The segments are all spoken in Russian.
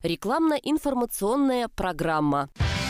Рекламно-информационная программа.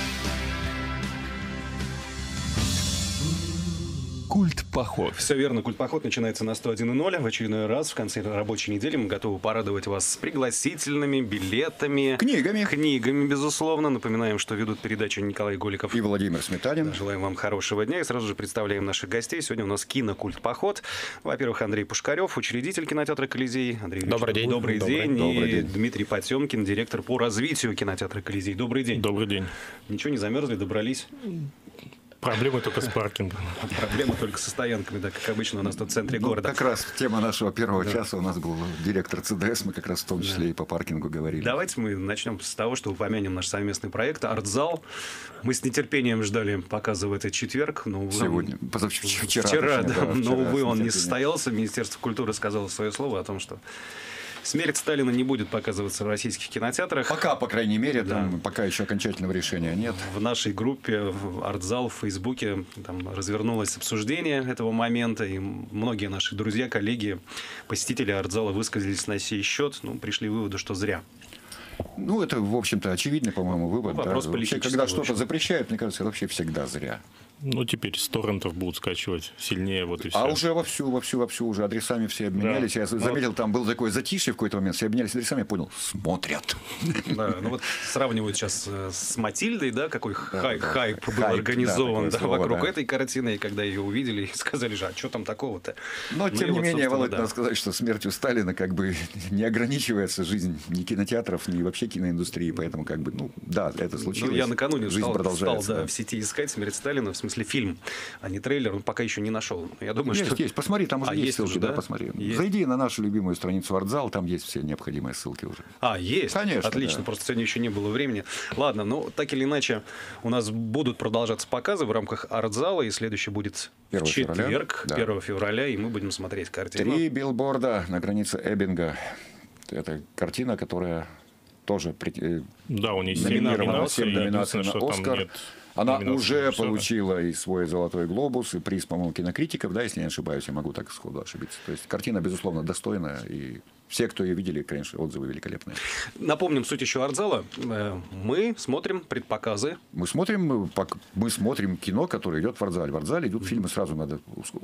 Культпоход. Все верно, Культпоход начинается на 101.0. В очередной раз в конце рабочей недели мы готовы порадовать вас с пригласительными, билетами. Книгами, безусловно. Напоминаем, что ведут передачу Николай Голиков и Владимир Сметанин. Желаем вам хорошего дня и сразу же представляем наших гостей. Сегодня у нас кинокультпоход. Во-первых, Андрей Пушкарев, учредитель кинотеатра «Колизей». Андрей Ильич, добрый день. Добрый день. И Дмитрий Потемкин, директор по развитию кинотеатра «Колизей». Добрый день. Добрый день. Ничего, не замерзли, добрались? Проблемы только с паркингом. Проблемы только со стоянками, да, как обычно у нас тут в центре города. Как раз тема нашего первого часа у нас был директор ЦДС, мы как раз в том числе и по паркингу говорили. Давайте мы начнем с того, что упомянем наш совместный проект «Артзал». Мы с нетерпением ждали показа в этот четверг. Но сегодня, вчера, но, увы, он не состоялся. Министерство культуры сказало свое слово о том, что «Смерть Сталина» не будет показываться в российских кинотеатрах. Пока, по крайней мере, да. Пока еще окончательного решения нет. В нашей группе «Артзал» в Фейсбуке там развернулось обсуждение этого момента, и многие наши друзья, коллеги, посетители «Артзала» высказались на сей счет, пришли к выводу, что зря. Это, в общем-то, очевидный, по-моему, вывод. Вопрос вообще, когда что-то запрещают, мне кажется, это вообще всегда зря. Теперь с торрентов будут скачивать сильнее, вот и все. А уже вовсю уже адресами все обменялись. Да. Я заметил, там был такое затишье в какой-то момент, все обменялись адресами, я понял, смотрят. Да, сравнивают сейчас с «Матильдой», да, какой хайп был организован вокруг этой картины, и когда ее увидели, и сказали же, а что там такого-то? Но, тем не менее, Володь, надо сказать, что смертью Сталина как бы не ограничивается жизнь ни кинотеатров, ни вообще киноиндустрии, поэтому это случилось. Я накануне жизнь продолжается. В сети искать «Смерть Сталина», в смысле фильм, а не трейлер, он пока еще не нашел. Я думаю, есть, посмотри, там уже есть ссылки, уже, да? Посмотри. Есть. Зайди на нашу любимую страницу «Артзал», там есть все необходимые ссылки уже. Есть? Конечно. Отлично, просто сегодня еще не было времени. Ладно, так или иначе, у нас будут продолжаться показы в рамках «Артзала», и следующий будет в четверг, 1 февраля, и мы будем смотреть картину. 3 билборда на границе Эббинга. Это картина, которая тоже у нее 7 номинаций на «Оскар». Она уже режиссера. Получила и свой «Золотой глобус», и приз, по-моему, кинокритиков, да, если не ошибаюсь, я могу так сходу ошибиться. То есть картина, безусловно, достойная, и все, кто ее видели, конечно, отзывы великолепные. Напомним суть еще «Артзала». Мы смотрим предпоказы. Мы смотрим кино, которое идет в «Артзале». В «Артзале» идут фильмы сразу надо.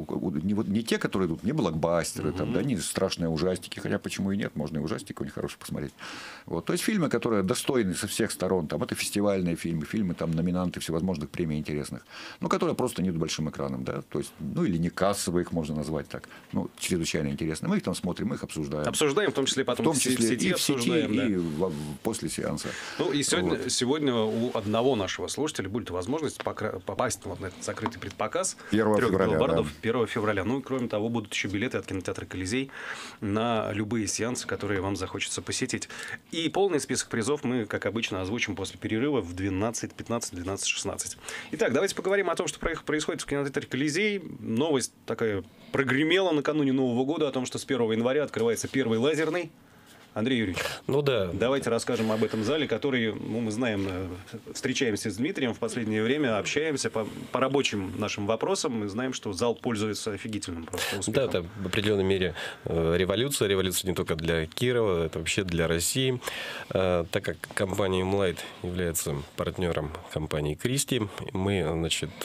Не те, которые идут, не блокбастеры, не страшные ужастики. Хотя почему и нет, можно и ужастик у них хороший посмотреть. То есть фильмы, которые достойны со всех сторон. Это фестивальные фильмы, номинанты всевозможных премий интересных, которые просто не идут большим экраном. Да? То есть, или не кассовые, их можно назвать так. Чрезвычайно интересно. Мы их там смотрим, мы их обсуждаем. В том числе потом в сети обсуждаем. И после сеанса. И сегодня у одного нашего слушателя будет возможность попасть на этот закрытый предпоказ 1 февраля. 1 февраля. И кроме того, будут еще билеты от кинотеатра «Колизей» на любые сеансы, которые вам захочется посетить. И полный список призов мы, как обычно, озвучим после перерыва в 12:15, 12:16. Итак, давайте поговорим о том, что происходит в кинотеатре «Колизей». Новость такая прогремела накануне Нового года о том, что с 1 января открывается первый лазерный. Андрей Юрьевич, давайте расскажем об этом зале, который, мы знаем, встречаемся с Дмитрием в последнее время, общаемся по рабочим нашим вопросам, мы знаем, что зал пользуется офигительным просто успехом. Да, это в определенной мере революция не только для Кирова, это вообще для России, так как компания Moonlight является партнером компании Christie, мы,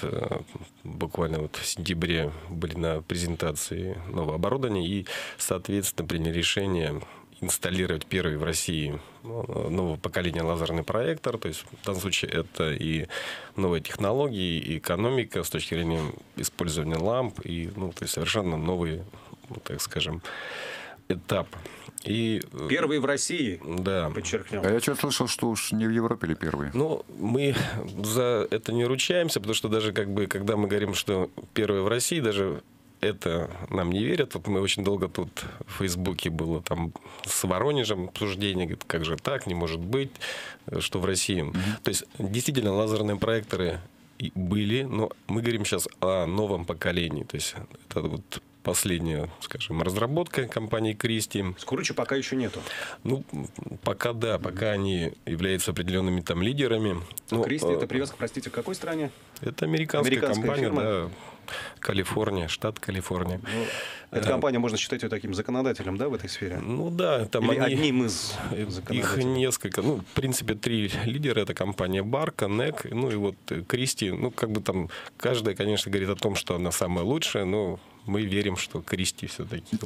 буквально в сентябре были на презентации нового оборудования и, соответственно, приняли решение инсталлировать первый в России нового поколения лазерный проектор. То есть в данном случае это и новые технологии, и экономика с точки зрения использования ламп, и то есть совершенно новый, так скажем, этап. И первый в России, да. Подчеркнем. А я что-то слышал, что уж не в Европе ли первый? Мы за это не ручаемся, потому что даже когда мы говорим, что первый в России, даже это нам не верят. Мы очень долго тут в Фейсбуке было там с Воронежем обсуждение, говорит, как же так, не может быть, что в России. То есть, действительно, лазерные проекторы были, но мы говорим сейчас о новом поколении. То есть, это последняя, скажем, разработка компании Кристи. Скруча пока еще нету. Ну, пока да, пока они являются определенными там лидерами. Ну, Кристи это привязка, простите, к какой стране? Это американская компания, фирма? да, Калифорния, штат Калифорния. Ну, эта компания, можно считать ее таким законодателем, да, в этой сфере? Ну да, там Или они... одним из Их законодателей? несколько. Ну, в принципе, 3 лидера. Это компания Барка, NEC, ну и вот Кристи. Ну, как бы там каждая, конечно, говорит о том, что она самая лучшая, но мы верим, что Кристи все-таки.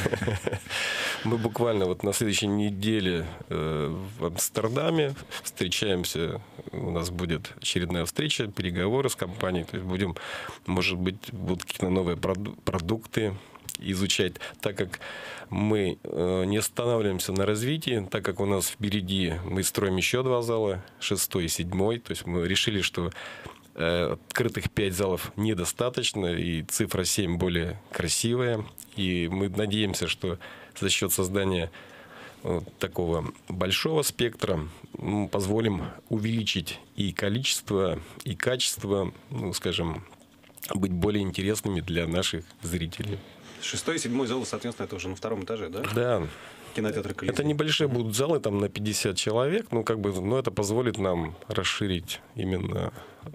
Мы буквально вот на следующей неделе в Амстердаме встречаемся. У нас будет очередная встреча, переговоры с компанией. То есть будем, может быть, будут какие-то новые продукты изучать, так как мы не останавливаемся на развитии, так как у нас впереди мы строим еще 2 зала, 6-й и 7-й. То есть мы решили, что открытых 5 залов недостаточно, и цифра 7 более красивая. И мы надеемся, что за счет создания вот такого большого спектра мы позволим увеличить и количество, и качество, ну, скажем, быть более интересными для наших зрителей. 6-й и 7-й залы, соответственно, это уже на 2-м этаже, да? Да. Кинотеатр Колизей. Это небольшие будут залы, там на 50 человек, ну, как бы, но это позволит нам расширить именно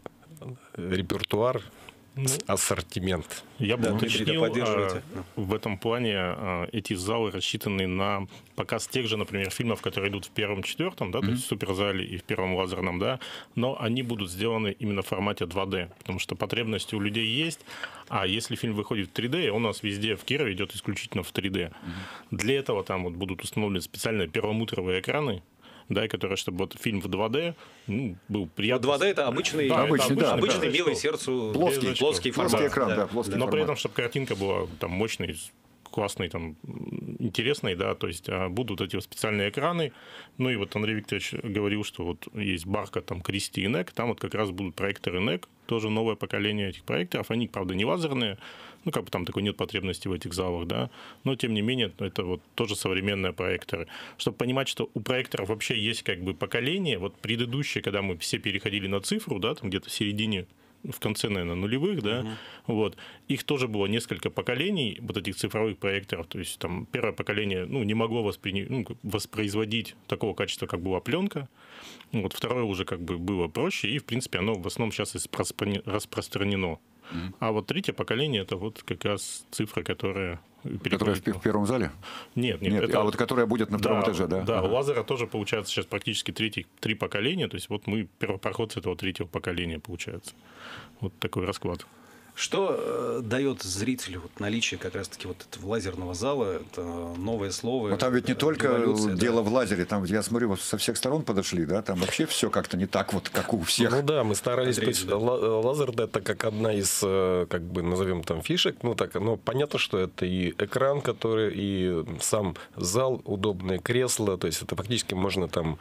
репертуар, ассортимент. Я бы Да, уточнил, поддерживаете. в этом плане эти залы рассчитаны на показ тех же, например, фильмов, которые идут в 1-м, 4-м, да, то есть в суперзале и в 1-м лазерном, да, но они будут сделаны именно в формате 2D, потому что потребности у людей есть, а если фильм выходит в 3D, он у нас везде в Кирове идет исключительно в 3D. Для этого там вот будут установлены специальные перламутровые экраны, да, которые, чтобы вот фильм в 2D был приятный. 2D это обычный, Да, обычный, да, обычный да. милый сердцу Плоский плоский формат. экран, да, Да. плоский Но при формат. этом, чтобы картинка была там мощной, классной, там, интересной, да, то есть будут эти вот специальные экраны. Ну и вот Андрей Викторович говорил, что вот есть Барка, там, Кристи и NEC, там вот как раз будут проекторы NEC, тоже новое поколение этих проекторов, они, правда, не лазерные, ну, как бы там такой нет потребности в этих залах, да, но, тем не менее, это вот тоже современные проекторы. Чтобы понимать, что у проекторов вообще есть как бы поколение, вот предыдущее, когда мы все переходили на цифру, да, там где-то в середине, в конце, наверное, нулевых, да, вот, их тоже было несколько поколений, вот этих цифровых проекторов, то есть там первое поколение, ну, не могло воспроизводить такого качества, как была пленка, вот, второе уже как бы было проще, и, в принципе, оно в основном сейчас распространено. А вот 3-е поколение, это вот как раз цифра, которая... Которая в 1-м зале? Нет. Это... А вот которая будет на 2-м этаже, да? Да, у лазера тоже получается сейчас практически 3 поколения, то есть вот мы первопроходцы этого 3-го поколения, получается. Вот такой расклад. Что дает зрителю вот наличие как раз-таки вот этого лазерного зала? Это новое слово. Но там ведь не только революция, дело в лазере, там, я смотрю, вот со всех сторон подошли, да, там вообще все как-то не так вот, как у всех. Ну да, мы старались, Андрей, то есть да. лазер это как одна из, как бы назовем там фишек, ну так, но понятно, что это и экран, который, и сам зал, удобное кресло, то есть это фактически можно там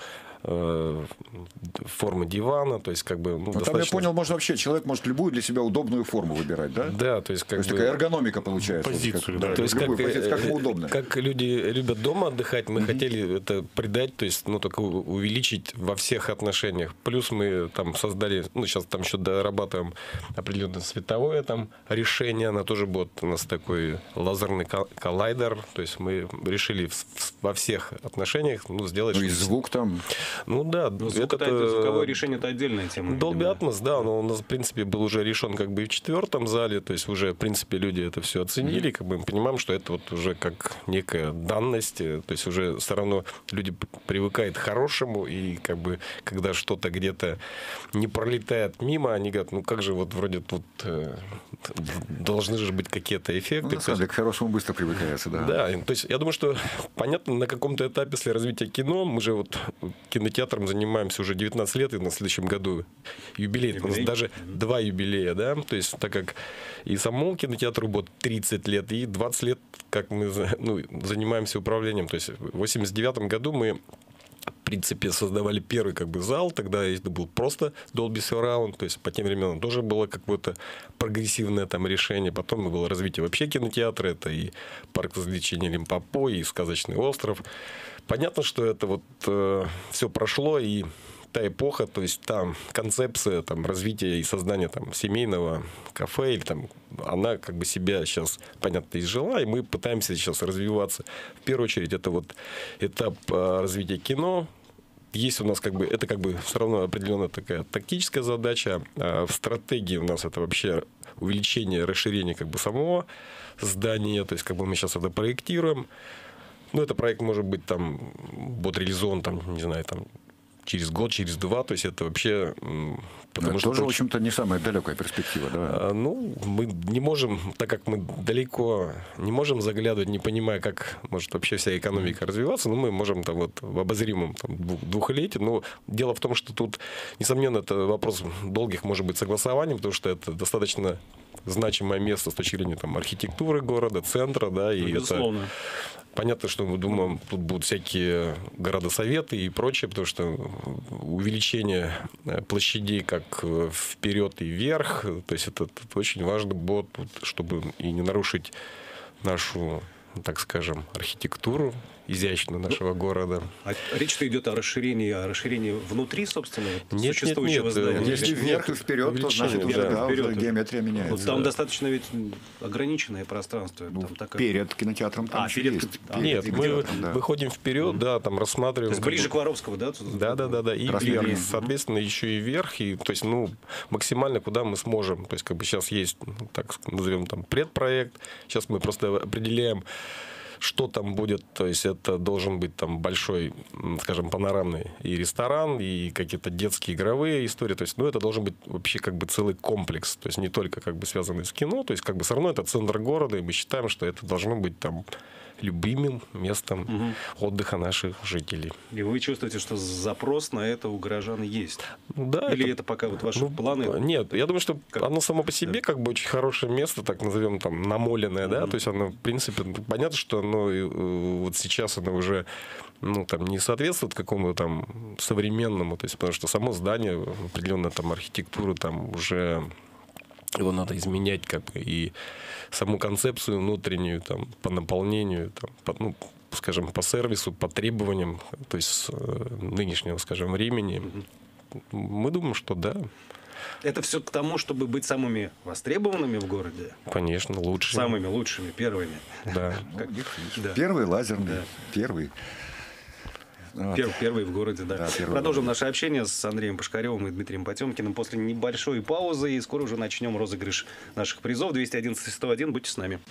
формы дивана, то есть как бы... Ну, Там я понял, можно вообще, человек может любую для себя удобную форму выбирать, да? Да, то есть как бы... такая эргономика получается. Позицию, вот, да. То есть как, как ему удобно. как люди любят дома отдыхать, мы хотели это придать, то есть, ну, только увеличить во всех отношениях. Плюс мы там создали, ну, сейчас там еще дорабатываем определенное световое там решение, она тоже будет у нас такой лазерный коллайдер, то есть мы решили во всех отношениях, ну, сделать... Ну и звук там... Ну да, Звук это звуковое решение, это отдельная тема. Dolby Atmos, да, но у нас, в принципе, был уже решен как бы и в 4-м зале, то есть уже, в принципе, люди это все оценили, как бы мы понимаем, что это вот уже как некая данность, то есть уже все равно люди привыкают к хорошему, и как бы, когда что-то где-то не пролетает мимо, они говорят, ну как же вот вроде тут должны же быть какие-то эффекты. Ну, на самом деле, к хорошему быстро привыкается, да. Да, то есть я думаю, что понятно, на каком-то этапе, если развития кино, мы же вот кинотеатром занимаемся уже 19 лет, и на следующем году юбилей. У нас даже 2 юбилея, да, то есть так как и самому кинотеатру будет 30 лет, и 20 лет, как мы занимаемся управлением. То есть в 89 году мы в принципе, создавали первый как бы зал, тогда это был просто Dolby Surround, то есть по тем временам тоже было какое-то прогрессивное там решение, потом было развитие вообще кинотеатра, это и парк развлечений Лимпопо, и Сказочный остров. Понятно, что это вот все прошло, и та эпоха, то есть там концепция там, развития и создания там, семейного кафе, или, там, она как бы себя сейчас, понятно, изжила, и мы пытаемся сейчас развиваться. В первую очередь, это вот этап развития кино. Есть у нас это все равно определенная такая тактическая задача. А в стратегии у нас это вообще увеличение, расширение самого здания. То есть мы сейчас это проектируем. Это проект может быть будет реализован не знаю, через год, через два, то есть это вообще... Потому что тоже, в общем-то, не самая далекая перспектива, да? Мы не можем, так как мы далеко не можем заглядывать, не понимая, как может вообще вся экономика развиваться, но мы можем в обозримом двухлетии. Но дело в том, что тут, несомненно, это вопрос долгих, может быть, согласований, потому что это достаточно значимое место с точки зрения архитектуры города, центра, да, и безусловно. Это... Понятно, что мы думаем, тут будут всякие городосоветы и прочее, потому что увеличение площадей как вперед и вверх, то есть это очень важно будет, чтобы и не нарушить нашу, так скажем, архитектуру изящную нашего города. А речь-то идет о расширении внутри, собственно, существующего нет, здания. Если вверх и вперед, то значит уже геометрия меняется. Там достаточно ведь ограниченное пространство. Перед кинотеатром там еще есть. Нет, мы выходим вперед, да, там рассматриваем. То есть ближе к Воровскому, да? Да. И вверх, соответственно, еще и вверх. И, то есть, максимально куда мы сможем. То есть, сейчас есть, так назовем, предпроект. Сейчас мы просто определяем, что там будет, то есть это должен быть большой, скажем, панорамный и ресторан, и какие-то детские игровые истории, то есть, это должен быть вообще целый комплекс, то есть не только связанный с кино, то есть все равно это центр города, и мы считаем, что это должно быть любимым местом отдыха наших жителей. И вы чувствуете, что запрос на это у горожан есть? Да. Или это пока ваши планы? Нет, я думаю, что оно само по себе очень хорошее место, так назовем, намоленное, да, то есть оно, в принципе, понятно, что оно вот сейчас оно уже не соответствует какому-то современному, то есть потому что само здание, определенная архитектура, уже его надо изменять и саму концепцию внутреннюю по наполнению, скажем, по сервису, по требованиям, то есть нынешнего, скажем, времени. Мы думаем, что да. Это все к тому, чтобы быть самыми востребованными в городе? Конечно, лучшими. Самыми лучшими, первыми. Да. Первый лазерный, первый. Первый в городе, да. Продолжим наше общение с Андреем Пушкаревым и Дмитрием Потемкиным после небольшой паузы. И скоро уже начнем розыгрыш наших призов. 211-101. Будьте с нами.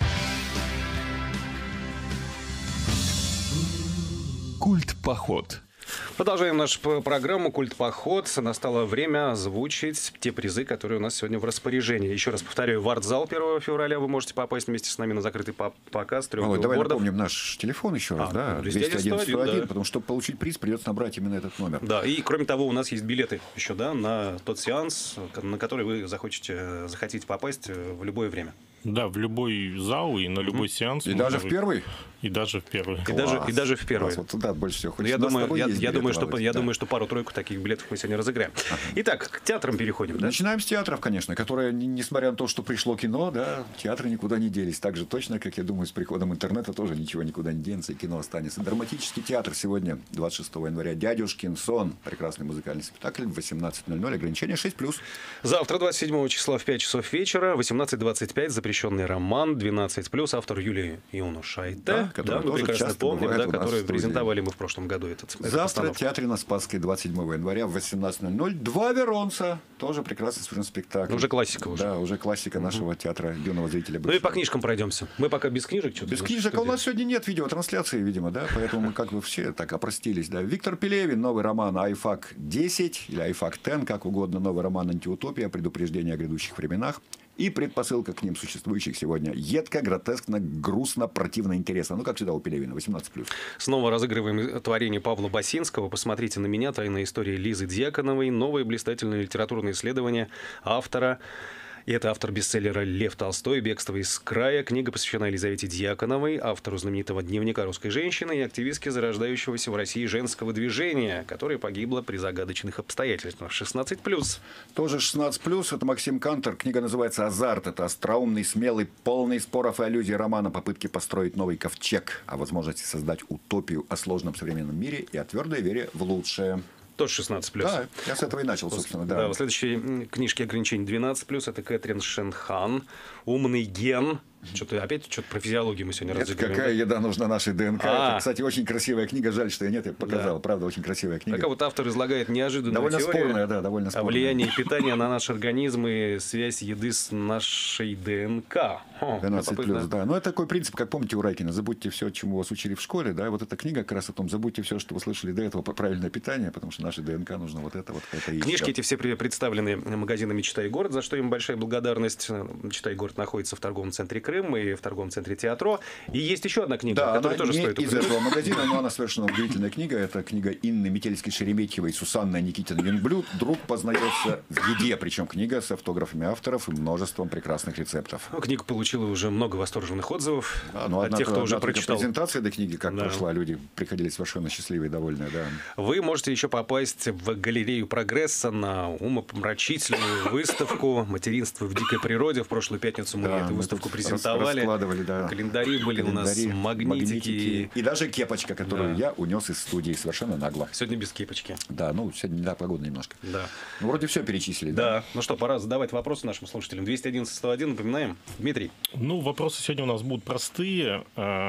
Культ-поход. Продолжаем нашу программу «Культ-поход». Настало время озвучить те призы, которые у нас сегодня в распоряжении. Еще раз повторяю, в арт-зал 1 февраля вы можете попасть вместе с нами на закрытый показ 3 билбордов. Давай напомним наш телефон еще раз. 211-101, да. потому что, чтобы получить приз, придется набрать именно этот номер. Да, и кроме того, у нас есть билеты еще, на тот сеанс, на который вы захотите попасть в любое время. Да, в любой зал и на любой сеанс. И даже в первый? И даже в первый. И даже в первый. Вот туда больше всего хочется. Я думаю, что пару-тройку таких билетов мы сегодня разыграем. Итак, к театрам переходим, да? Начинаем с театров, конечно, которые, несмотря на то, что пришло кино, да, театры никуда не делись. Так же точно, как, я думаю, с приходом интернета тоже ничего никуда не денется, и кино останется. Драматический театр сегодня, 26 января. «Дядюшкин сон». Прекрасный музыкальный спектакль в 18:00. Ограничение 6+. Завтра, 27 числа в 5 часов вечера, 18:25, запрещенный роман, 12+, автор Юлия Иунушайте. Который мы тоже прекрасно часто помним, бывает у нас который в студии. презентовали мы в прошлом году Завтра в театре на Спасской 27 января в 18:00. «Два Веронца». Тоже прекрасный спектакль. Уже классика. Да, уже классика нашего театра юного зрителя. Ну и по книжкам пройдемся. Мы пока без книжек. Без книжек. А у нас сегодня нет видеотрансляции, видимо, да, поэтому мы все так опростились. Да. Виктор Пелевин, новый роман «Айфак-10» или «Айфак-10», как угодно, новый роман «Антиутопия. Предупреждение о грядущих временах». И предпосылка к ним существующих сегодня. Едко, гротескно, грустно, противно, интересно. Как всегда у Пелевина, 18+. Снова разыгрываем творение Павла Басинского. «Посмотрите на меня. Тайная история Лизы Дьяконовой». Новое блистательное литературное исследование автора. И это автор бестселлера «Лев Толстой. Бегство из края». Книга посвящена Елизавете Дьяконовой, автору знаменитого «Дневника русской женщины» и активистке зарождающегося в России женского движения, которая погибла при загадочных обстоятельствах. 16+. Тоже 16+. Это Максим Кантор. Книга называется «Азарт». Это остроумный, смелый, полный споров и аллюзий роман о попытке построить новый ковчег, о возможности создать утопию о сложном современном мире и о твердой вере в лучшее. Тоже 16+. Да, я с этого и начал, собственно, да. Да, в следующей книжке ограничений 12+. Это Кэтрин Шенхан. «Умный ген». Что-то про физиологию мы сегодня Это разыгрываем. какая еда нужна нашей ДНК. А. Это, кстати, очень красивая книга. Жаль, что я нет, я показал. Да. Правда, очень красивая книга. Так вот автор излагает неожиданную Довольно теорию спорная, да, довольно о спорная. влиянии питания на наш организм и связь еды с нашей ДНК. 12+, да. Но это такой принцип, как помните у Райкина, забудьте все, чему вас учили в школе, да, вот эта книга как раз о том, забудьте все, что вы слышали до этого, про правильное питание, потому что нашей ДНК нужно вот это и Книжки всё. эти все представлены магазинами «Читай город», за что им большая благодарность. «Читай город» находится в торговом центре «Крым» и в торговом центре «Театро». И есть еще одна книга, Да, которая она тоже не стоит из упомянуть. этого магазина, но она совершенно удивительная книга. Это книга Инны Метельской-Шереметьевой и Сусанны Никитиной-Винблюд. «Друг познается в еде», причем книга с автографами авторов и множеством прекрасных рецептов. Книга получила уже много восторженных отзывов Да, ну, от тех, кто уже прочитал. презентация этой книги, как Да. прошла, люди приходили совершенно счастливые и довольные. Да. Вы можете еще попасть в галерею прогресса на умопомрачительную выставку «Материнство в дикой природе». В прошлую пятницу мы Да, эту мы выставку тут презентовали. раскладывали, да. Календари были у нас, Календари, магнитики. И даже кепочка, которую Да. я унес из студии совершенно нагло. Сегодня без кепочки. Да, ну, сегодня не так погода немножко. Да. Ну, вроде все перечислили. Да. Ну что, пора задавать вопросы нашим слушателям. 211-101, напоминаем. Дмитрий. Ну, вопросы сегодня у нас будут простые.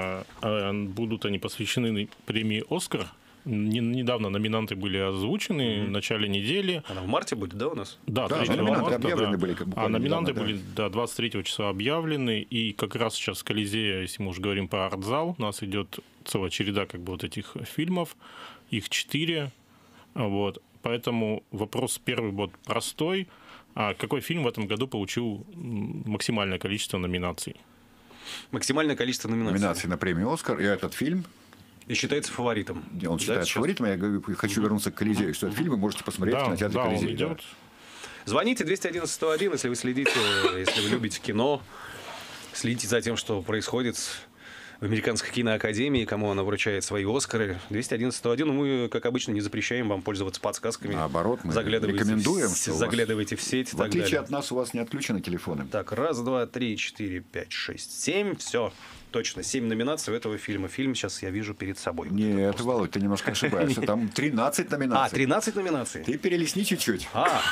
Будут они посвящены премии «Оскар». Недавно номинанты были озвучены в начале недели. Она в марте будет, да, у нас? Да, Да, 3 номинанты марта, объявлены да. были буквально А номинанты недавно, были, да, 23 числа объявлены. И как раз сейчас в Колизее, если мы уже говорим про артзал, у нас идет целая череда как бы вот этих фильмов. Их 4. Вот. Поэтому вопрос первый будет простой. А какой фильм в этом году получил максимальное количество номинаций? Максимальное количество номинаций. Номинации на премию «Оскар». И этот фильм, И считается фаворитом. он считается сейчас? фаворитом. Я говорю, хочу вернуться к Колизею. Что этот фильм вы можете посмотреть в Да, кинотеатре да, он Колизей. да. идет. Звоните 211-101, если вы следите, если вы любите кино, следите за тем, что происходит в Американской киноакадемии, кому она вручает свои «Оскары». 211-101, мы, как обычно, не запрещаем вам пользоваться подсказками. Наоборот, мы Заглядывайте рекомендуем, в, что у вас- заглядывайте в сеть и В так отличие далее. от нас, у вас не отключены телефоны. Так, 1, 2, 3, 4, 5, 6, 7. Все, точно, 7 номинаций у этого фильма. Фильм сейчас я вижу перед собой. Нет, Володь, ты немножко ошибаешься. Там 13 номинаций. 13 номинаций? Ты перелистни чуть-чуть.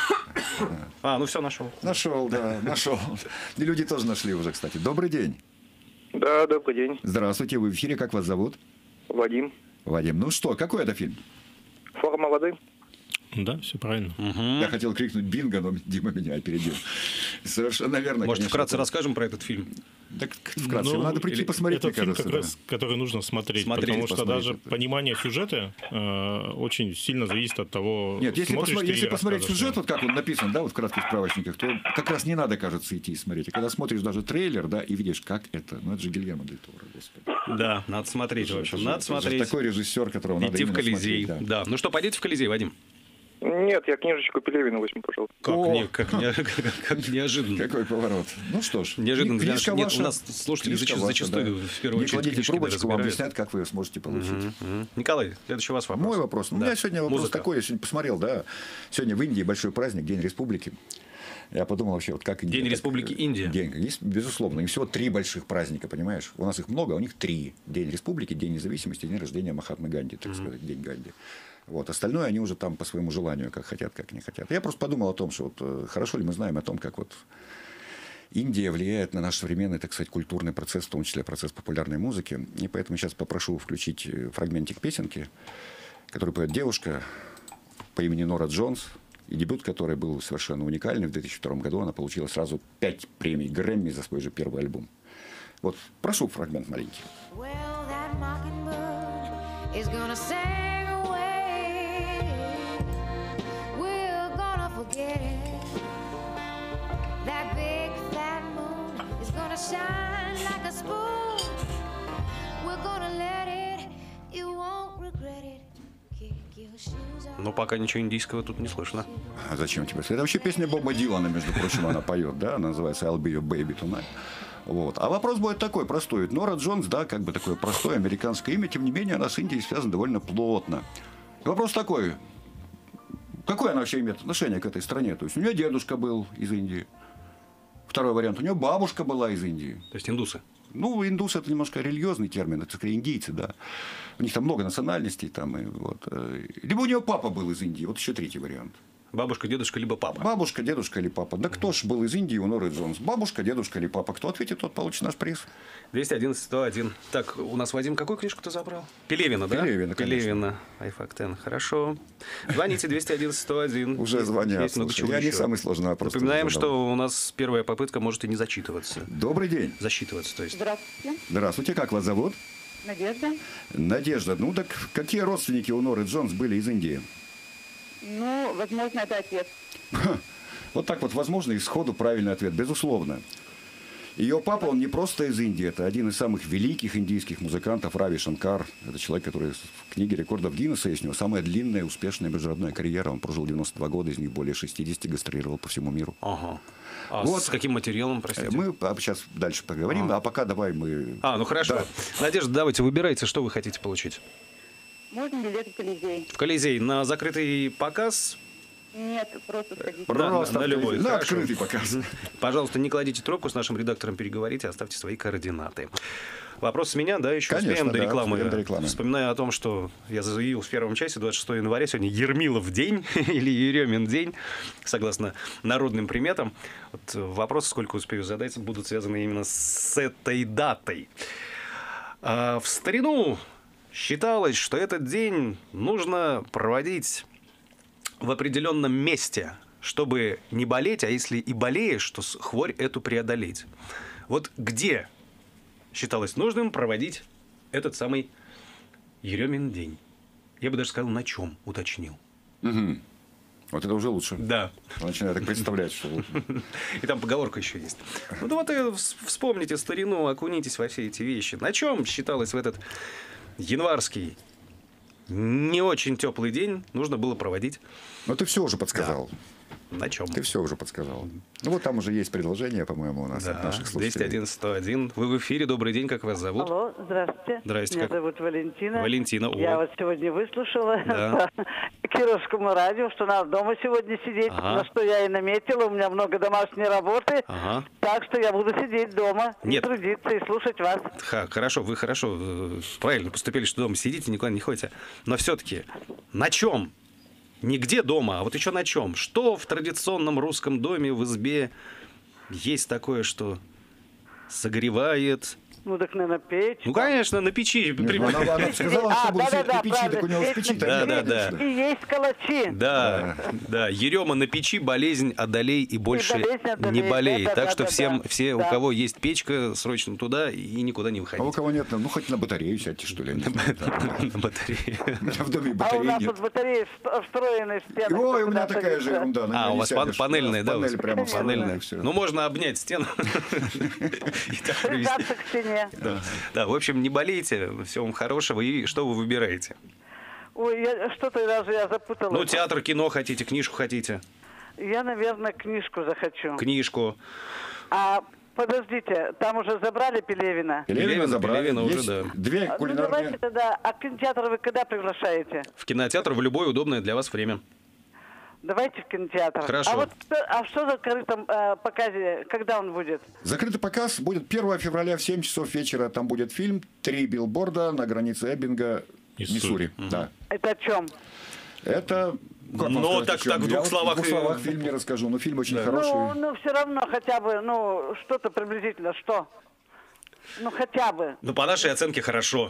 Ну все, нашел. Нашел, да, нашел. И люди тоже нашли уже, кстати. Добрый день. Да, добрый день. Здравствуйте, вы в эфире. Как вас зовут? Вадим. Вадим. Ну что, какой это фильм? Форма воды. Да, все правильно. Я хотел крикнуть «Бинго», но Дима меня опередил. Совершенно верно. Может, конечно. вкратце расскажем про этот фильм? Так вкратце, Ну, его надо прийти или посмотреть, это мне фильм, кажется. как да. раз, который нужно смотреть, Смотреть, потому что посмотреть даже это. понимание сюжета очень сильно зависит от того, Нет, если, смотришь ты если или посмотреть рассказываешь. сюжет, вот как он написан, да, вот в кратких справочниках, то как раз не надо, кажется, идти и смотреть. А когда смотришь даже трейлер, да, и видишь, как это, ну это же Гильермо дель Торо, господи. Да, надо смотреть, в общем. Надо Это же смотреть. такой режиссер, которого надо Идти в именно Колизей. смотреть, Да. Ну что, пойдете в Колизей, Вадим? Нет, я книжечку Пелевина возьму, пожалуйста. Как неожиданно. Какой поворот. Ну что ж. Неожиданно для книжка наших- нет, ваша. у нас слушатели Книжка ваша, зачастую, да. в первую Не очередь, кладите книжки трубочку, вам разбирают. объяснят, как вы ее сможете получить. Николай, следующий у вас вопрос. Мой вопрос. Ну, Да. У меня сегодня вопрос Музыка. такой, я сегодня посмотрел, да. Сегодня в Индии большой праздник, День Республики. Я подумал вообще, вот как Индия. День так, Республики Индия. День, есть, безусловно. Им всего 3 больших праздника, понимаешь? У нас их много, а у них 3. День Республики, День независимости, День рождения Махатмы Ганди, так сказать, День Ганди. Вот. Остальное они уже там по своему желанию, как хотят, как не хотят. Я просто подумал о том, что вот, хорошо ли мы знаем о том, как вот Индия влияет на наш современный, так сказать, культурный процесс, в том числе процесс популярной музыки. И поэтому сейчас попрошу включить фрагментик песенки, который поет девушка по имени Нора Джонс, и дебют которой был совершенно уникальный. В 2002 году она получила сразу 5 премий Грэмми за свой же первый альбом. Вот, прошу фрагмент маленький. Well, that mockingbird is gonna sing away. We're gonna forget it. That big fat moon is gonna shine like a spoon. We're gonna let it, you won't regret it. Kick your shoes off. Но пока ничего индийского тут не слышно. А зачем тебе? Это вообще песня Боба Дилана, между прочим, она поет, да? Она называется «I'll be your baby tonight». Вот. А вопрос будет такой простой. Нора Джонс, да, как бы такое простое американское имя, тем не менее, она с Индией связана довольно плотно. И вопрос такой. Какое она вообще имеет отношение к этой стране? То есть у нее дедушка был из Индии. Второй вариант. У нее бабушка была из Индии. То есть индусы. Ну, индус это немножко религиозный термин, это скорее индийцы, да. У них там много национальностей. Там, и вот. Либо у него папа был из Индии, вот еще третий вариант. Бабушка, дедушка, либо папа. Бабушка, дедушка или папа. Да кто ж был из Индии у Норы Джонс? Бабушка, дедушка или папа? Кто ответит, тот получит наш приз. 211-101. Так, у нас, Вадим, какую книжку ты забрал? Пелевина, да? Пелевина, конечно. Пелевина. iFact 10. Хорошо. Звоните 211-101. Уже звонят. Есть много Слушай, чего я не еще. самый сложный вопрос. Напоминаем, задавал. что у нас первая попытка может и не зачитываться. Добрый день. Засчитываться, то есть. Здравствуйте, Здравствуйте, как вас зовут? Надежда. Надежда. Ну так какие родственники у Норы Джонс были из Индии? Ну, возможно, это отец. Вот так вот, возможно, и сходу правильный ответ. Безусловно. Ее папа, он не просто из Индии, это один из самых великих индийских музыкантов, Рави Шанкар. Это человек, который в книге рекордов Гиннесса есть у него самая длинная, успешная международная карьера. Он прожил 92 года, из них более 60 гастролировал по всему миру. Ага. А Вот. с каким материалом, простите? Мы сейчас дальше поговорим, а пока давай мы... Ну хорошо. Да. Надежда, давайте, выбирайте, что вы хотите получить. Можно билет в Колизей? В Колизей на закрытый показ? Нет, просто сходите. На любой. На Хорошо. открытый показ. Пожалуйста, не кладите трубку, с нашим редактором переговорите, оставьте свои координаты. Вопрос с меня, да, еще Конечно, успеем до да, рекламы. успеем до рекламы. Вспоминаю о том, что я заявил в первом часе, 26 января, сегодня Ермилов день или Еремин день, согласно народным приметам. Вот вопросы, сколько успею задать, будут связаны именно с этой датой. В старину считалось, что этот день нужно проводить в определенном месте, чтобы не болеть, а если и болеешь, то хворь эту преодолеть. Вот где считалось нужным проводить этот самый Еремин день? Я бы даже сказал, на чем, уточнил. Угу. Вот это уже лучше. Да. Начинаю так представлять, что... И там поговорка еще есть. Ну вот и вспомните старину, окунитесь во все эти вещи. На чем считалось в этот январский, не очень теплый день нужно было проводить? Ну, ты все уже подсказал. На чем? Ты все уже подсказал. Ну, вот там уже есть предложение, по-моему, у нас от наших слушателей. 201-101. Вы в эфире. Добрый день. Как вас зовут? Алло, здравствуйте. Здрасте. Меня Как? зовут Валентина. Валентина. Я О. вот сегодня выслушала Да. по Кировскому радио, что надо дома сегодня сидеть, Ага. на что я и наметила. У меня много домашней работы, Ага. так что я буду сидеть дома Нет. и трудиться, и слушать вас. Хорошо, вы правильно поступили, что дома сидите, никуда не ходите. Но все-таки на чем? Не где дома, а вот еще на чем? Что в традиционном русском доме в избе есть такое, что согревает? Ну, так, наверное, печь. Ну, конечно, на печи. Нет, она сказала, что будет сидеть да-да-да, на печи, так у него в печи Да, да, да. И есть калачи. Да, да. Ерема на печи, болезнь одолей и больше болезнь одолей. не болей. Да, Так да, что да, всем, да. все, у Да. кого есть печка, срочно туда и никуда не А у выходить. кого нет, ну, хоть на батарею сядьте, что ли. я не знаю, там. На батарее. У меня в доме А у батареи нас нет. вот батареи встроены в стены. Ой, у меня Куда такая же садиться. ерунда. на А, неё у не вас сядешь. панельная, да? у Панель вас? прямо Панельная. всё. Ну, можно обнять стену. И так провести. Прижаться к стене. Да, в общем, не болейте, всего вам хорошего. И что вы выбираете? Ой, что-то даже я запуталась. Ну, театр, кино хотите, книжку хотите? Я, наверное, книжку захочу. Книжку. А подождите, там уже забрали Пелевина? Пелевина забрали. Пелевина уже, Есть да. две Ну, кулинарные... давайте тогда, а кинотеатр вы когда приглашаете? В кинотеатр в любое удобное для вас время. Давайте в кинотеатр. Хорошо. А вот что за закрытом показе, когда он будет? Закрытый показ будет 1 февраля в 7 часов вечера. Там будет фильм «Три билборда на границе Эббинга, Миссури». Да. Это о чем? Это... как вам Ну, сказать, так, о чём? в двух Я вот словах В двух и- словах фильм не расскажу, но фильм очень хороший. Ну, все равно хотя бы, что-то приблизительно, что? Ну, хотя бы. Ну, по нашей оценке, хорошо.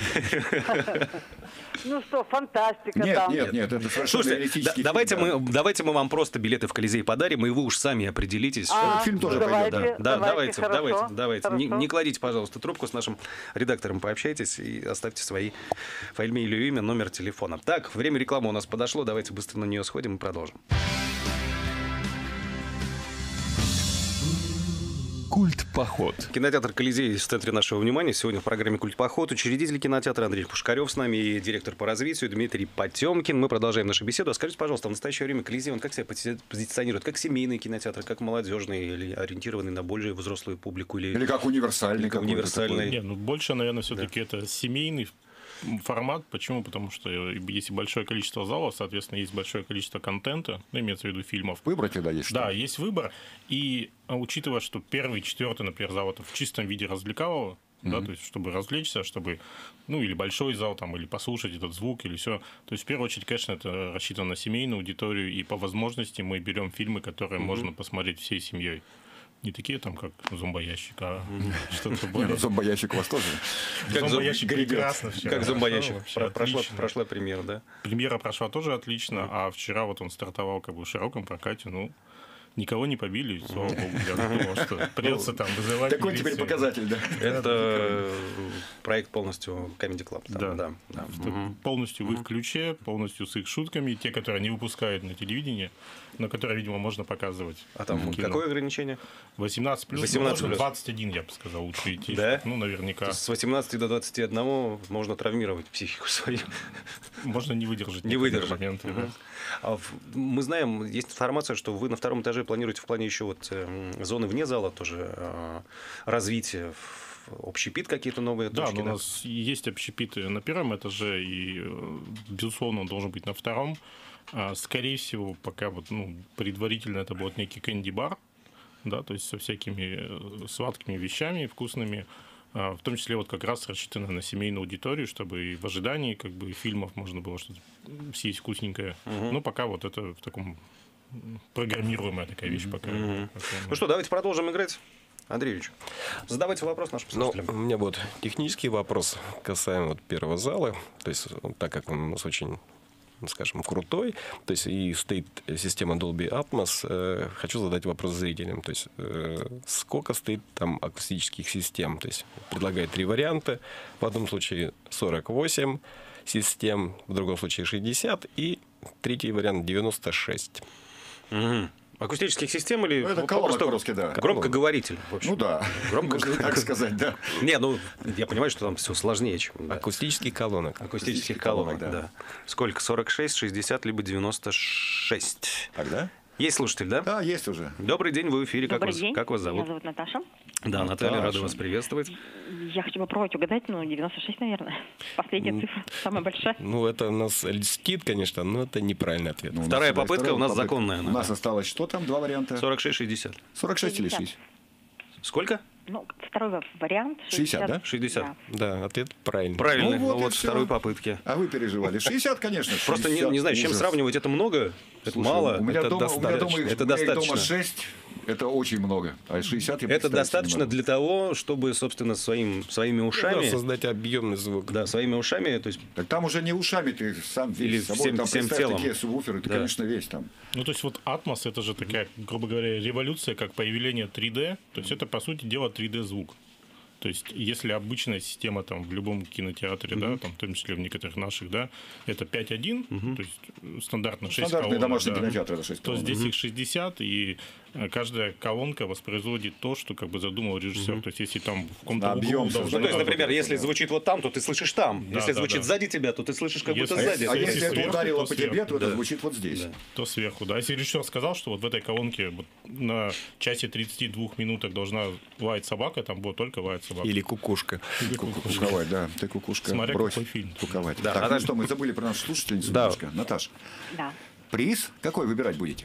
Ну что, фантастика Нет, там. нет, нет, это совершенно Слушайте, реалистический давайте фильм, мы вам просто билеты в Колизей подарим, и вы уж сами определитесь. Этот фильм тоже давайте, пойдет, Да, давайте, хорошо, давайте. хорошо. Не кладите, пожалуйста, трубку, с нашим редактором пообщайтесь и оставьте свои фамилию или имя, номер телефона. Так, время рекламы у нас подошло, давайте быстро на нее сходим и продолжим. Культ-поход. Кинотеатр «Колизей» в центре нашего внимания. Сегодня в программе «Культ-поход» учредитель кинотеатра Андрей Пушкарев с нами и директор по развитию Дмитрий Потемкин. Мы продолжаем нашу беседу. А скажите, пожалуйста, в настоящее время «Колизей» он как себя позиционирует? Как семейный кинотеатр, как молодежный или ориентированный на более взрослую публику? Или как универсальный Или как какой-то универсальный. такой. Не, ну больше, наверное, все-таки это семейный формат. Почему? Потому что если большое количество залов, соответственно, есть большое количество контента, ну, имеется в виду фильмов. Выбрать тогда есть что? Да, есть выбор. И учитывая, что первый, четвертый, например, зал это в чистом виде развлекалово, да, то есть, чтобы развлечься, чтобы, ну, или большой зал, там, или послушать этот звук, или все. То есть, в первую очередь, конечно, это рассчитано на семейную аудиторию, и по возможности мы берем фильмы, которые можно посмотреть всей семьей. Не такие там, как зомбоящик, а что-то более... Зомбоящик у вас тоже? Зомбоящик прекрасно вчера. Как зомбоящик. Прошла Прошла премьера, да? Премьера прошла тоже отлично, а вчера вот он стартовал как бы в широком прокате, ну... Никого не побили, слава богу. Я думал, что придется там вызывать Такой милицию. теперь показатель, да? Это проект полностью Comedy Club. Да. Полностью в их ключе, полностью с их шутками, те, которые они выпускают на телевидении, но которые, видимо, можно показывать. А там кино. какое ограничение? 18 плюс, 18+. 21, я бы сказал, лучше идти. Да? Ну, наверняка. С 18 до 21 можно травмировать психику свою. Можно не выдержать. Не выдержать. Моменты, да. Мы знаем, есть информация, что вы на втором этаже планируете в плане еще вот зоны вне зала тоже развитие, общепит какие-то новые Да, точки. но у нас есть общепиты на первом этаже, и, безусловно, он должен быть на втором. Скорее всего, пока вот, ну, предварительно это будет некий кэнди-бар, да, то есть со всякими сладкими вещами вкусными, в том числе вот как раз рассчитано на семейную аудиторию, чтобы и в ожидании как бы фильмов можно было что-то съесть вкусненькое. Но пока вот это в таком программируемая такая вещь пока. Ну что, давайте продолжим играть. Андреевич, задавайте вопрос нашим слушателям. У меня будет технический вопрос касаемо вот первого зала. То есть, так как он у нас очень, скажем, крутой, то есть и стоит система Dolby Atmos, хочу задать вопрос зрителям. То есть, сколько стоит там акустических систем? То есть, предлагает 3 варианта. В одном случае 48 систем, в другом случае 60, и третий вариант 96. Акустических систем или это колонок по-русски, да. Громкоговоритель? В общем. Ну да, так сказать, да. Не, ну я понимаю, что там все сложнее, чем... Акустических колонок. Акустических колонок, да. Сколько? 46, 60, либо 96. Тогда? Есть слушатель, да? Да, есть уже. Добрый день, вы в эфире. Добрый день. Как вас зовут? Меня зовут Наташа. Да, Наталья, рада вас приветствовать. Я хочу попробовать угадать, 96, наверное. Последняя цифра, самая большая. Ну, это нас льстит, конечно, но это неправильный ответ. Ну, Вторая попытка у нас законная. У нас осталось что там? 2 варианта? 46-60. 46 или 60? Сколько? Ну, второй вариант. 60, да? 60. Да, ответ правильный. Правильно. Ну, вот и вот всё. второй попытки. А вы переживали? 60, конечно. Просто 60, не знаю, с чем ужас. сравнивать. Это много? Это Слушай, мало? У меня это дома, у меня дома, достаточно. Это у меня их дома достаточно. 6. Это очень много. А 60 я Это представить достаточно не могу. для того, чтобы, собственно, своими ушами... Да, создать объемный звук. Да, своими ушами, то есть... Так там уже не ушами, ты сам весь Или собой. всем- Там всем представь телом. такие субвуферы, ты, Да. конечно, весь там. Ну, то есть, вот Atmos это же такая, грубо говоря, революция, как появление 3D. То есть, это, по сути дела, 3D-звук. То есть, если обычная система там в любом кинотеатре, да, там, в том числе в некоторых наших, да, это 5.1, то есть стандартно 6 Стандартный колонок, домашний да, кинотеатр это 6 то колонок. здесь их 60, и каждая колонка воспроизводит то, что как бы задумал режиссер. То есть, если там в каком-то Объем углу создает. должна Ну, то есть, быть- например, если звучит вот там, то ты слышишь там. Да, Если да, звучит да. сзади тебя, то ты слышишь как будто Если- сзади. А если это сверху, ударило то по тебе, то это Да. звучит вот здесь. то сверху, да. Если режиссер сказал, что вот в этой колонке вот на часе 32 минутах должна лаять собака, там будет только лаять собака. Или кукушка. Куковать, да. Ты кукушка, Смотря брось. какой фильм. Куковать. Да, Так, а ну так- что, мы забыли про нашу слушательницу Да. немножко. Наташ, Да. приз какой выбирать будете?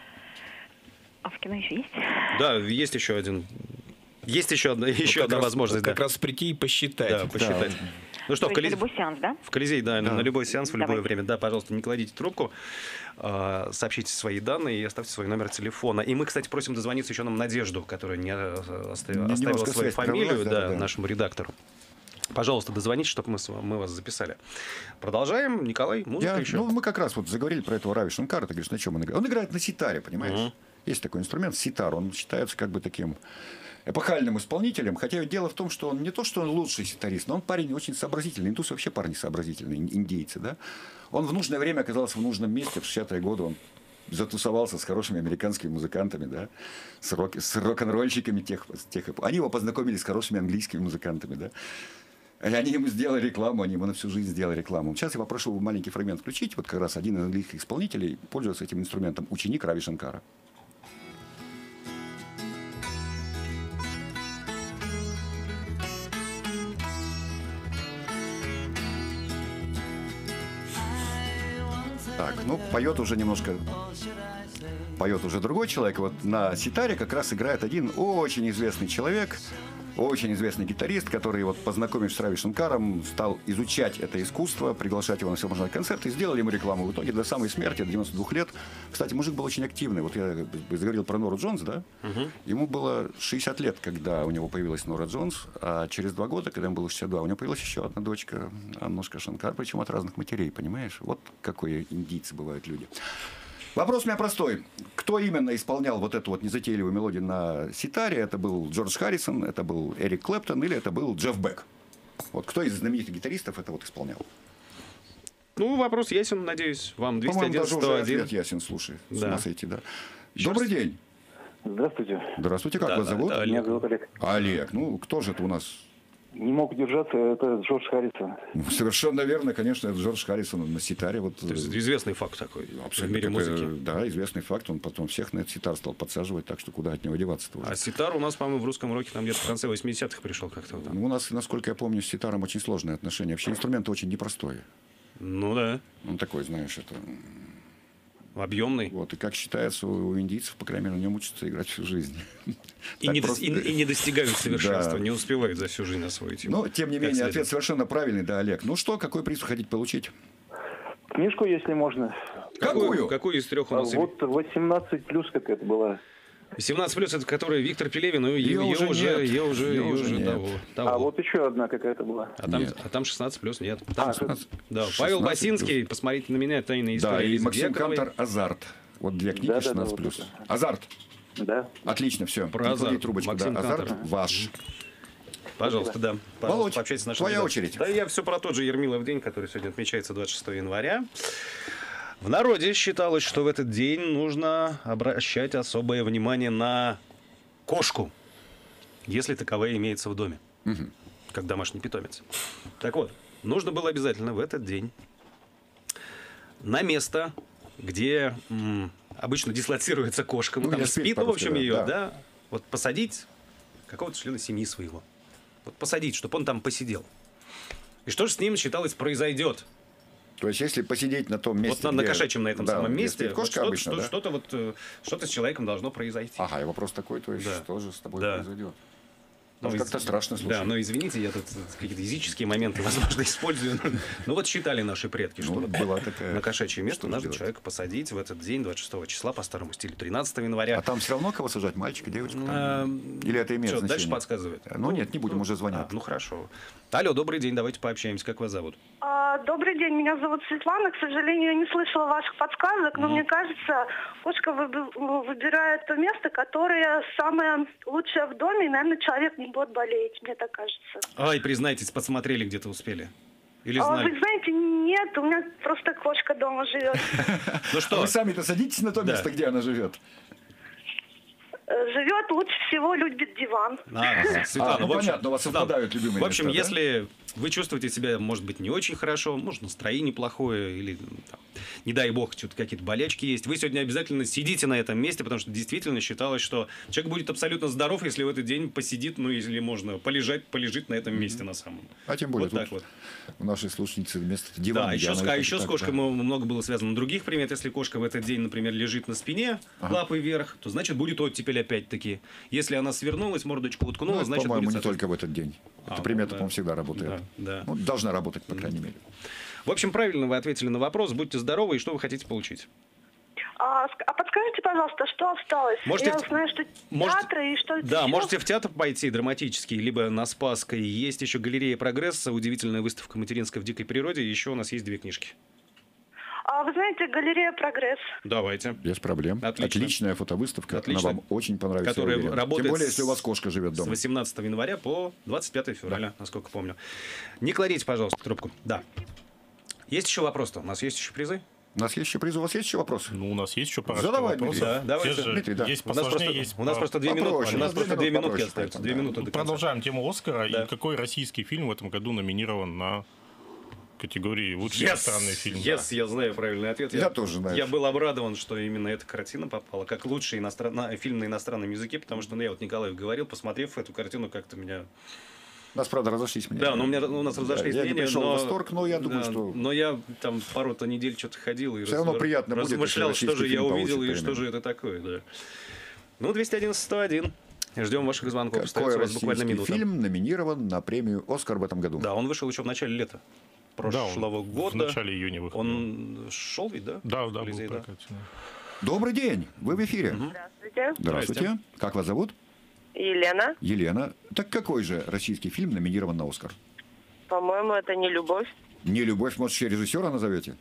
А в кино еще есть? Да, есть еще один... Есть еще одна возможность. Как да. раз прийти и посчитать. Да, посчитать. Ну что, То в есть Колизее... любой сеанс, да? В Колизей, да, на любой сеанс в любое Давайте. время. Да, пожалуйста, не кладите трубку, сообщите свои данные и оставьте свой номер телефона. И мы, кстати, просим дозвониться еще нам Надежду, которая не оставила немножко свою связь фамилию, прервалась, да, да. нашему редактору. Пожалуйста, дозвоните, чтобы мы вас записали. Продолжаем. Николай, музыка еще. Ну, мы как раз вот заговорили про этого Рави Шанкара. Ты говоришь, на чем он играет? Он играет на ситаре, понимаешь? Есть такой инструмент, ситар. Он считается как бы таким эпохальным исполнителем. Хотя ведь дело в том, что он не то, что он лучший ситарист, но он парень очень сообразительный. Индусы вообще парни сообразительные, индейцы, да? Он в нужное время оказался в нужном месте. В 60-е годы он затусовался с хорошими американскими музыкантами, да? С рок-н-ролльщиками тех эпох. Они его познакомили с хорошими английскими музыкантами, да? И они ему сделали рекламу, они ему на всю жизнь сделали рекламу. Сейчас я попрошу маленький фрагмент включить. Вот как раз один из английских исполнителей пользуется этим инструментом. Ученик Рави Шанкара. так. Ну, поет уже немножко... Поет уже другой человек. Вот на ситаре как раз играет один очень известный человек, очень известный гитарист, который, вот, познакомившись с Рави Шанкаром, стал изучать это искусство, приглашать его на всевозможные концерты, сделали ему рекламу. В итоге до самой смерти, до 92 лет. Кстати, мужик был очень активный. Вот я заговорил про Нору Джонс, да? Ему было 60 лет, когда у него появилась Нора Джонс, а через 2 года, когда ему было 62, у него появилась еще одна дочка, Аннушка Шанкар, причем от разных матерей, понимаешь? Вот какие индийцы бывают люди. Вопрос у меня простой. Кто именно исполнял вот эту вот незатейливую мелодию на ситаре? Это был Джордж Харрисон, это был Эрик Клэптон или это был Джефф Бек? Вот кто из знаменитых гитаристов это вот исполнял? Ну, вопрос ясен, надеюсь. Вам По-моему, 201 даже уже 101. ответ ясен, слушай. С Да. ума сойти, да. Добрый день. Здравствуйте. Здравствуйте, как вас зовут? Меня зовут Олег. Олег. Ну, кто же это у нас? Не мог удержаться, это Джордж Харрисон. Ну, совершенно верно, конечно, это Джордж Харрисон на ситаре. Вот, То есть известный факт такой в мире как, музыки. да, известный факт. Он потом всех на этот ситар стал подсаживать, так что куда от него деваться-то уже. А ситар у нас, по-моему, в русском роке там где-то в конце 80-х пришел как-то. Вот там. Ну, у нас, насколько я помню, с ситаром очень сложные отношения. Вообще инструмент очень непростой. Ну да, Он такой, знаешь, это... объемный. Вот, и как считается, у индийцев, по крайней мере, на нем учатся играть всю жизнь. И Так не, просто- и не достигают совершенства, Да. не успевают за всю жизнь освоить его. Но, тем не Как менее, следует. ответ совершенно правильный, да, Олег. Ну что, какой приз вы хотите получить? Книжку, если можно. Какую? Какую из трех у нас? Вот 18 плюс какая-то была. 17 плюс, это которая Виктор Пелевин, но Её уже нет. Её уже нет. того. А вот еще одна какая-то была. А там 16 плюс нет. Там, А, 16. да, Павел 16 Басинский, посмотрите на меня, тайная история. Да, и Лизы Максим Дьяковой. Кантор «Азарт». Вот две книги, Да-да-да, 16 вот плюс. это. «Азарт». Да. Отлично, все. Про «Азарт». Трубочку, Максим да. «Азарт» Кантор. ваш. Пожалуйста, да. Пожалуйста, Володь, пообщайтесь с нашим твоя редактором. очередь. Да, я все про тот же Ермилов день, который сегодня отмечается 26 января. В народе считалось, что в этот день нужно обращать особое внимание на кошку, если таковая имеется в доме, как домашний питомец. Так вот, нужно было обязательно в этот день на место, где обычно дислоцируется кошка, Ну, там или спит, спит, ну, в общем, по-русски, ее, да. да, вот посадить какого-то члена семьи своего. Вот посадить, чтобы он там посидел. И что же с ним, считалось, произойдет? То есть, если посидеть на том месте, Вот на где- кошачьем, на этом да, самом где месте, спит вот кошка обычно, да? что-то с человеком должно произойти. Ага, и вопрос такой, то есть, Да. что же с тобой Да. произойдет? Ну, Может, как-то страшно, слушай. Да, но извините, я тут какие-то физические моменты, возможно, использую. Ну вот считали наши предки, что Ну, вот была такая... на кошачье место Что же надо делать? человека посадить в этот день, 26 числа, по старому стилю, 13 января. А там все равно кого сажать? Мальчика, девочку? там? Или это имеет Что, значение? дальше подсказывает? Ну, нет, не будем, уже звонят. Ну хорошо. Алло, добрый день, давайте пообщаемся. Как вас зовут? Добрый день, меня зовут Светлана. К сожалению, я не слышала ваших подсказок, но мне кажется, кошка выбирает то место, которое самое лучшее в доме, и, наверное, человек не будет болеть, мне так кажется. Ай, признайтесь, подсмотрели, где-то успели? Или Вы знали? знаете, нет, у меня просто кошка дома живет. Ну А что? вы сами-то садитесь на то Да. место, где она живет? Живет лучше всего, любит диван. Светлана, ну в общем, понятно, у вас Светлана, совпадают любимые в общем, места, да? если вы чувствуете себя, может быть, не очень хорошо, может, настроение плохое, или, там, не дай бог, что-то какие-то болячки есть, вы сегодня обязательно сидите на этом месте, потому что действительно считалось, что человек будет абсолютно здоров, если в этот день посидит, ну, если можно, полежит на этом месте на самом. А тем более, Вот так тут вот. у нашей слушательницы вместо дивана... Да, еще, Диана, еще так, с кошкой да. много было связано других примет. Если кошка в этот день, например, лежит на спине, лапой вверх, то значит будет оттепель опять-таки. Если она свернулась, мордочку уткнула, Ну, это, значит по-моему, будет... не только в этот день. Эта примета, по-моему, всегда работает. Да. Ну, должна работать, по крайней мере. В общем, правильно вы ответили на вопрос. Будьте здоровы, и что вы хотите получить? А подскажите, пожалуйста, что осталось? Можете Я в- знаю, что театры и что это Да, ещё. можете в театр пойти драматический, либо на Спасской. Есть еще галерея «Прогресса», удивительная выставка «Материнская в дикой природе». И еще у нас есть 2 книжки. Вы знаете, галерея «Прогресс». Давайте. Без проблем. Отлично. Отличная фотовыставка. Отлично. Она вам очень понравится. я Которая уверен. работает Тем более, если у вас кошка живет с дома. 18 января по 25 февраля, насколько помню. Не кладите, пожалуйста, трубку. Да. Есть еще вопрос-то? У нас есть еще призы? У нас есть еще приз, у вас есть еще вопросы? Ну, у нас есть еще пара Задавай, вопросов. Дмитрий. Да, давайте. Те же Дмитрий, да. Есть У нас посложнее, просто, есть у нас просто 2 попроще. минуты. У нас У просто нас 2 минут минутки попроще, остаются. поэтому, 2 да. минуты до конца. Продолжаем тему Оскара. Да. И какой российский фильм в этом году номинирован на категории лучший иностранный фильм? Yes, я знаю правильный ответ. Я тоже знаю. Я был обрадован, что именно эта картина попала как лучший фильм на иностранном языке, потому что, я вот Николаев говорил, посмотрев эту картину, как-то меня Нас, правда, разошлись мнения. Да, но у нас разошлись Я не мнения, пришел в но... восторг, но я думаю, да, что... Но я там пару-то недель что-то ходил и Все равно приятно будет, размышлял, если что же российский я фильм увидел получит и что премию. же это такое, да. Ну, 211-101. Ждем ваших звонков. Какой Остается у вас буквально российский минута. фильм номинирован на премию «Оскар» в этом году? Да, он вышел еще в начале лета прошлого он года. в начале июня выходил. Он шел ведь, да? Да, В был Колизей, да. прокате. Добрый день, вы в эфире. Здравствуйте. Здравствуйте. Как вас зовут? Елена. Елена. Так какой же российский фильм номинирован на «Оскар»? По-моему, это не любовь. Не любовь, может, еще режиссера назовете?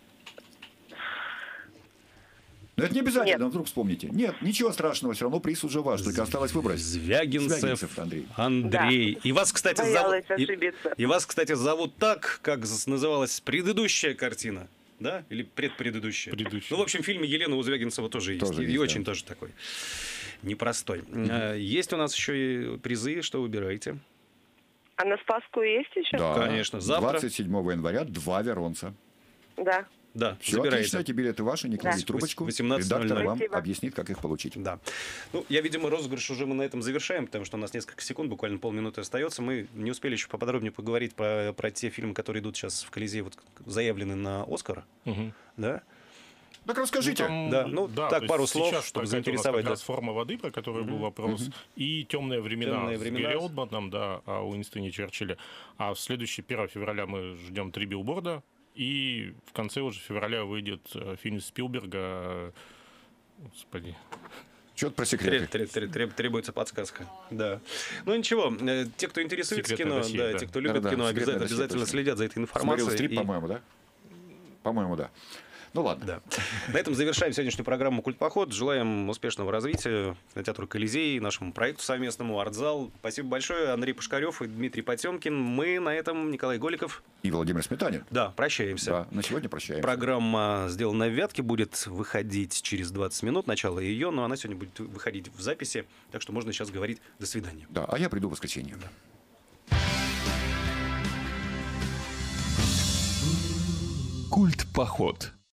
Но это не обязательно, вдруг вспомните. Нет, ничего страшного, все равно приз уже ваш, только осталось выбрать. Звягинцев Андрей. Андрей. Да. И вас, кстати, Боялась ошибиться. и вас, кстати, зовут так, как называлась предыдущая картина. Да? Или предпредыдущая? Предыдущая. Ну, в общем, в фильме Елены у Звягинцева тоже есть. Тоже и есть, очень да. тоже такой непростой. Есть у нас еще и призы, что выбираете? А на Спасскую есть еще? Да, Конечно. Завтра? 27 января 2 веронца. Да. Да, Все забираете. отлично, эти билеты ваши, не кладите Да. трубочку. 18:00. Редактор вам Спасибо. объяснит, как их получить. Да. Ну, я, видимо, розыгрыш уже мы на этом завершаем, потому что у нас несколько секунд, буквально полминуты остается. Мы не успели еще поподробнее поговорить про те фильмы, которые идут сейчас в Колизее, вот заявлены на «Оскар». Мгм. Да? Так расскажите. Да, ну, так, то есть пару слов, сейчас чтобы прокатит у нас заинтересовать, как да. раз «Форма воды», про которую был вопрос, и «Темные времена», «Темные с времена». Гарри Олдманом, да, о Уинстоне Черчилле. А в следующий 1 февраля мы ждем 3 билборда, и в конце уже февраля выйдет фильм Спилберга. Господи. Что-то про секреты. Требуется подсказка. Да. Ну ничего, те, кто интересуется «Секретная кино, Россия», да, да. те, кто любит Да-да, кино, «Секретная Россия», обязательно точно. следят за этой информацией. Смотрел «Стрип», И- по-моему, да? По-моему, да. Ну ладно. Да. На этом завершаем сегодняшнюю программу «Культ Поход». Желаем успешного развития кинотеатру «Колизей», нашему проекту совместному «Артзал». Спасибо большое. Андрей Пушкарев и Дмитрий Потемкин. Мы на этом, Николай Голиков. И Владимир Сметанин. Да, прощаемся. Да, на сегодня прощаемся. Программа «Сделана в Вятке» будет выходить через 20 минут, начало ее, но она сегодня будет выходить в записи, так что можно сейчас говорить «до свидания». Да, а я приду в воскресенье. Культ Поход.